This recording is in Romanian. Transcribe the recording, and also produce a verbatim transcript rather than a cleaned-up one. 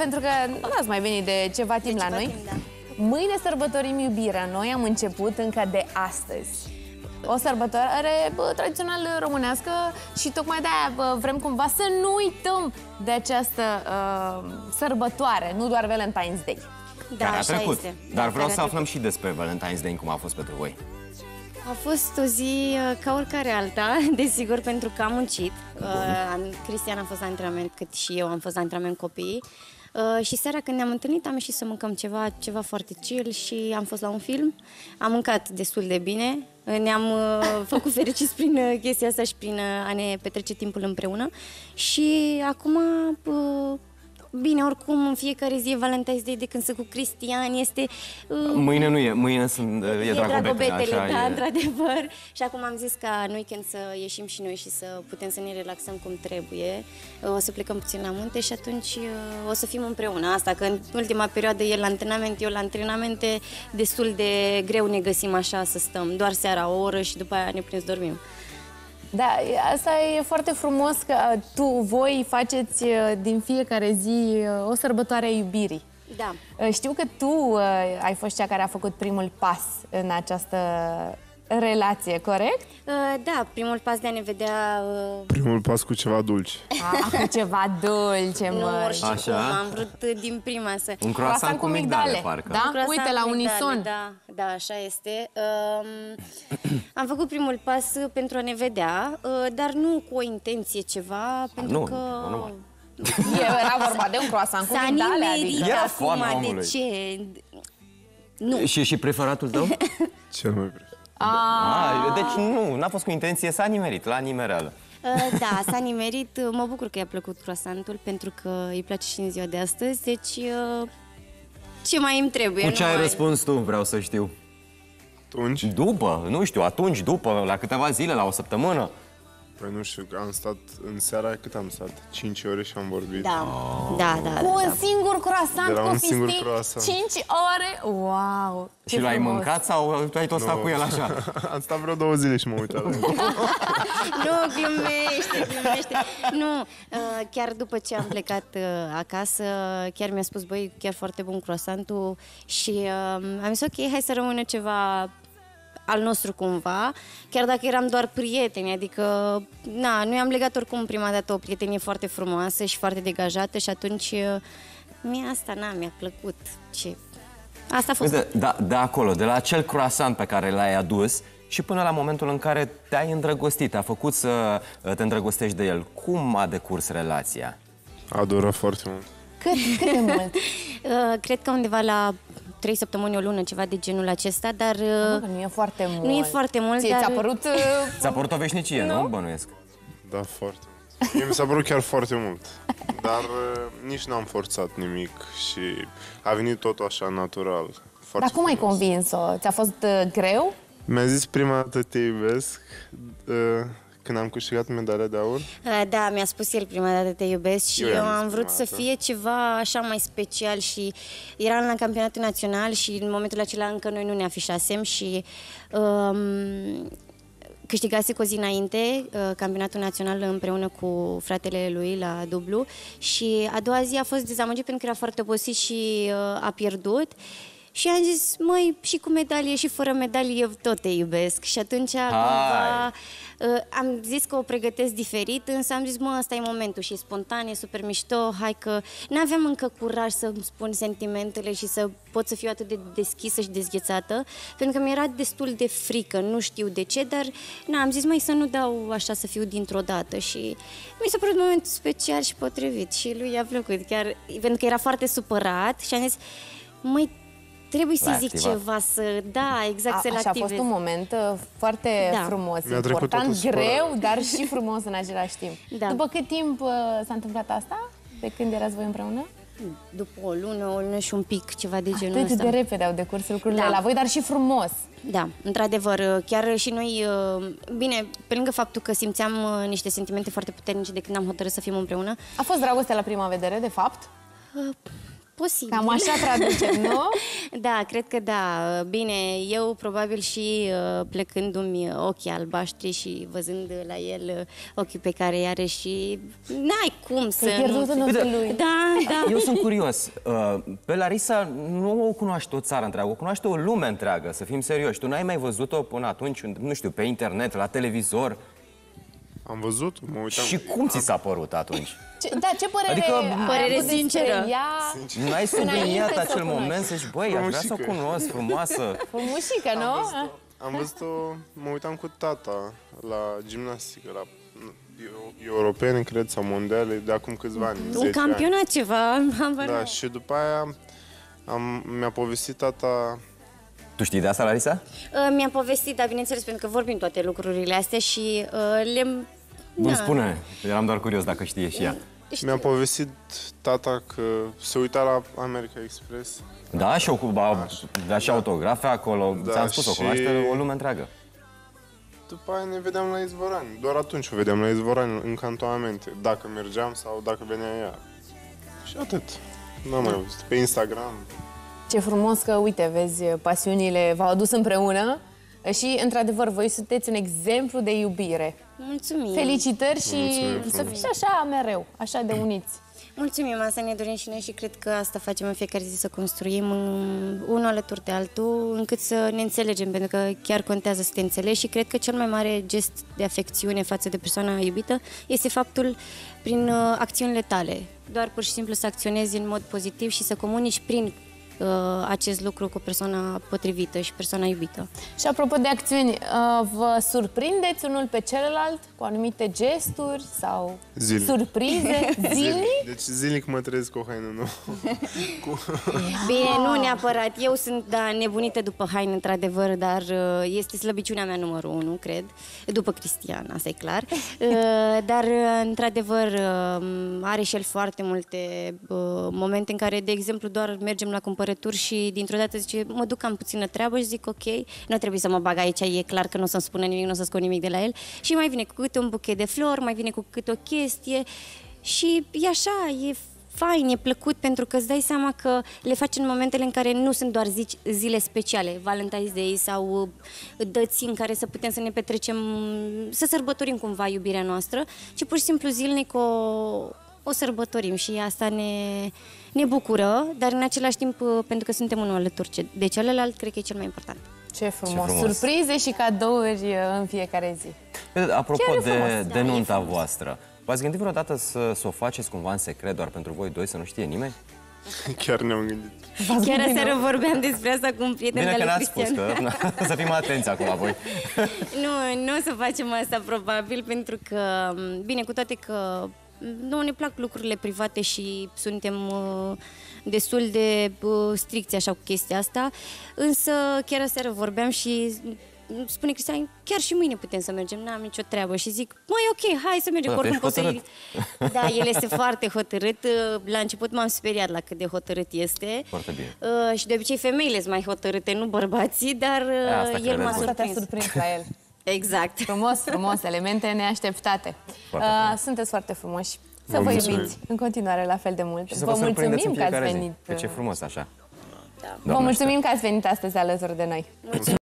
pentru că nu ați mai venit de ceva timp de la ceva noi. timp, da. Mâine sărbătorim iubirea. Noi am început încă de astăzi. O sărbătoare bă, tradițional românească și tocmai de-aia vrem cumva să nu uităm de această uh, sărbătoare, nu doar Valentine's Day. Da, care a așa trecut. este. Dar Da, vreau care să a aflăm și despre Valentine's Day, cum a fost pentru voi. A fost o zi uh, ca oricare alta, desigur, pentru că am muncit. Uh, Cristian a fost la antrenament, cât și eu am fost la antrenament copiii. Uh, și seara când ne-am întâlnit am ieșit să mâncăm ceva, ceva foarte chill și am fost la un film. Am mâncat destul de bine, ne-am uh, făcut fericiți prin uh, chestia asta și prin uh, a ne petrece timpul împreună. Și acum... Uh, Bine, oricum, în fiecare zi e Valentine's Day de când sunt cu Cristian, este... Uh, Mâine nu e, mâine sunt, e, e dragobetele, așa da, e. într-adevăr. Și acum am zis ca în weekend să ieșim și noi și să putem să ne relaxăm cum trebuie. O să plecăm puțin la munte și atunci o să fim împreună. Asta, că în ultima perioadă el la antrenament, eu la antrenamente, destul de greu ne găsim așa să stăm. Doar seara o oră și după aia ne putem să dormim. Da, asta e foarte frumos că tu, voi faceți din fiecare zi o sărbătoare a iubirii. Da. Știu că tu ai fost cea care a făcut primul pas în această relație, corect? Da, primul pas de a ne vedea... Primul pas cu ceva dulce. A, cu ceva dulce, Nu, măi. orice cum, Așa? am vrut din prima să... Un croissant cu migdale, parcă. Da? Croissant Uite, la cu migdale, unison. Da, da, așa este. Um, am făcut primul pas pentru a ne vedea, uh, dar nu cu o intenție ceva, pentru nu, că... nu, nu, nu. Era vorba de un croissant cu S-a migdale, nimerit adică. Era foame acum, de omului. ce? Nu. Și, și preferatul tău? Cel mai prefer. Ah, deci nu, n-a fost cu intenție, s-a nimerit, la nimereală. Uh, da, s-a nimerit. Mă bucur că i-a plăcut croissantul, pentru că îi place și în ziua de astăzi, deci uh, ce mai îmi trebuie? Cu ce nu ai mai... răspuns tu, vreau să știu? Atunci? După, nu știu, atunci, după, la câteva zile, la o săptămână? Păi nu știu, am stat în seara, cât am stat? cinci ore și am vorbit. Da, da, da. Cu un da. singur croissant De la un cofistit, singur croissant. cinci ore? Wow! Și l-ai mâncat sau tu ai tot stat cu el așa? Am stat vreo două zile și mă uitam. Nu, glumește, glumește. Nu, uh, chiar după ce am plecat uh, acasă, chiar mi-a spus, băi, chiar foarte bun croissantul și uh, am zis, ok, hai să rămână ceva al nostru cumva, chiar dacă eram doar prieteni, adică, na, noi am legat oricum prima dată o prietenie foarte frumoasă și foarte degajată și atunci uh, mie asta, na, mi-a plăcut. Ce... Asta a fost. De, da, de acolo, de la acel croissant pe care l-ai adus și până la momentul în care te-ai îndrăgostit, te-a făcut să te îndrăgostești de el. Cum a decurs relația? A durat foarte mult. Cât, cât de mult? Uh, cred că undeva la trei săptămâni, o lună, ceva de genul acesta, dar... Mă, Uh, că nu e foarte mult. nu e foarte mult, Ție dar... ți-a părut... uh, Ți-a părut o veșnicie, nu? Bănuiesc. Da, foarte mult. Mie mi s-a părut chiar foarte mult. Dar uh, nici n-am forțat nimic și a venit totul așa natural. Foarte Dar cum ai frumos. convins-o? Ți-a fost uh, greu? Mi-a zis prima dată te iubesc uh, când am câștigat medalia de aur. Uh, Da, mi-a spus el prima dată te iubesc și Eu eu, i-am zis am vrut prima să dată. fie ceva așa mai special și eram la campionatul național și în momentul acela încă noi nu ne afișasem și um, câștigase cu o zi înainte uh, campionatul național împreună cu fratele lui la dublu și a doua zi a fost dezamăgit pentru că era foarte obosit și uh, a pierdut. Și am zis, măi, și cu medalie și fără medalie eu tot te iubesc. Și atunci cumva, uh, am zis că o pregătesc diferit, însă am zis, mă, ăsta e momentul și e spontan, e super mișto, hai că n-aveam încă curaj să-mi spun sentimentele și să pot să fiu atât de deschisă și dezghețată, pentru că mi-era destul de frică, nu știu de ce, dar na, am zis, măi, să nu dau așa să fiu dintr-o dată și mi s-a părut momentul special și potrivit și lui i-a plăcut, chiar pentru că era foarte supărat și am zis, măi, trebuie să zic activat. ceva, să... Da, exact, A, să-l așa a activez. fost un moment uh, foarte Da. frumos, Mi-a trecut important, totul supărat. greu, dar și frumos în același timp. Da. După cât timp uh, s-a întâmplat asta? De când erați voi împreună? După o lună, o lună și un pic, ceva de genul Atât ăsta. de repede au decurs lucrurile Da. la voi, dar și frumos. Da, într-adevăr, chiar și noi, bine, pe lângă faptul că simțeam niște sentimente foarte puternice de când am hotărât să fim împreună, A fost dragoste la prima vedere, de fapt? Posibil. Cam așa traducem, nu? Da, cred că da. Bine, eu probabil și uh, plecându-mi ochii albaștri și văzând la el uh, ochii pe care îi are și n-ai cum să... Te-ai pierdut în ochii lui. Da, da. Eu sunt curios. Uh, Pe Larisa nu o cunoaște o țară întreagă, o cunoaște o lume întreagă, să fim serioși. Tu n-ai mai văzut-o până atunci, nu știu, pe internet, la televizor? Am văzut, mă uitam. Și cum ți s-a părut atunci? Ce, da, ce părere Adică, ai părere avut despre sinceră. ea? N-ai subliniat Înainte să o acel cunoști. moment să zici, băi, aș vrea să o Frumușică. cunosc, frumoasă. Frumușică, Am nu? văzut-o, am văzut-o, mă uitam cu tata la gimnastică, la eu- europene, cred, sau mondiale, de acum câțiva ani. Un zece campionat ceva. Am ani. Da, și după aia am, mi-a povestit tata. Tu știi de asta, Larisa? Uh, Mi-a povestit, dar bineînțeles, pentru că vorbim toate lucrurile astea și uh, le... Bun, Da. spune. Eram doar curios dacă știe și ea. Știu. Mi-a povestit tata că se uita la America Express. Da, și ocupa, avea și autografe acolo. Da, Ți-am spus, o și- cunoaște o lume întreagă. După aia ne vedeam la Izvorani. Doar atunci o vedeam la Izvorani, în cantonamente. Dacă mergeam sau dacă venea ea. Și atât. N-am mai văzut. Pe Instagram. Ce frumos că, uite, vezi, pasiunile v-au adus împreună și, într-adevăr, voi sunteți un exemplu de iubire. Mulțumim. Felicitări și Mulțumim să frumos. fiți așa mereu, așa de uniți. Mulțumim, asta ne dorim și noi și cred că asta facem în fiecare zi, să construim um, unul alături de altul, încât să ne înțelegem, pentru că chiar contează să te înțelegi și cred că cel mai mare gest de afecțiune față de persoana iubită este faptul prin uh, acțiunile tale. Doar pur și simplu să acționezi în mod pozitiv și să comunici prin uh, acest lucru cu persoana potrivită și persoana iubită. Și apropo de acțiuni, uh, vă surprindeți unul pe celălalt cu anumite gesturi sau Zilnic. surprize zilnic? Deci zilnic mă trezesc cu o haină nouă. Cu... Bine, nu neapărat. Eu sunt, da, nebunită după haine, într-adevăr, dar uh, este slăbiciunea mea numărul unu, cred. După Cristian, asta e clar. Uh, dar, uh, într-adevăr, uh, are și el foarte multe uh, momente în care, de exemplu, doar mergem la cumpărături și dintr-o dată zice, mă duc, am puțină treabă și zic, ok, nu trebuie să mă bag aici, e clar că nu o să-mi spună nimic, nu o să scot nimic de la el. Și mai vine cu câte un buchet de flori, mai vine cu câte o chestie și e așa, e fain, e plăcut, pentru că îți dai seama că le faci în momentele în care nu sunt doar zi, zile speciale, Valentine's Day sau uh, dăți în care să putem să ne petrecem, să sărbătorim cumva iubirea noastră, ci pur și simplu zilnic o, o sărbătorim și asta ne, ne bucură, dar în același timp, uh, pentru că suntem unul alături de celălalt, cred că e cel mai important. Ce frumos. frumos. Surprize și cadouri uh, în fiecare zi. Apropo Chiar e de, frumos, de da, e nunta frumos. voastră, v-ați gândit vreodată să, să o faceți cumva în secret, doar pentru voi doi, să nu știe nimeni? Chiar ne-am gândit. Chiar aseară vorbeam despre asta cu un prieten Bine de că al lui n-ați spus, Cristian. că să fim atenți acum voi. Nu, nu o să facem asta probabil, pentru că, bine, cu toate că nu ne plac lucrurile private și suntem uh, destul de uh, stricți așa cu chestia asta, însă chiar aseară vorbeam și spune Cristian, chiar și mâine putem să mergem, n-am nicio treabă. Și zic, măi, ok, hai să mergem, Bă, oricum ești poți să-i... hotărât. Da, el este foarte hotărât. La început m-am speriat la cât de hotărât este. Foarte bine. Uh, și de obicei femeile sunt mai hotărâte, nu bărbații, dar uh, Asta el credem m-a noi. Asta te-a surprins. surprins la el. Exact. Frumos, frumos, elemente neașteptate. Foarte Uh, frumos. sunteți foarte frumoși. Să Vă vă mulțumim. iubiți în continuare la fel de mult. Și să Vă vă surprindeți în mulțumim că ați fiecare zi. venit. Că ce frumos așa. Vă mulțumim că ați venit astăzi alături de noi.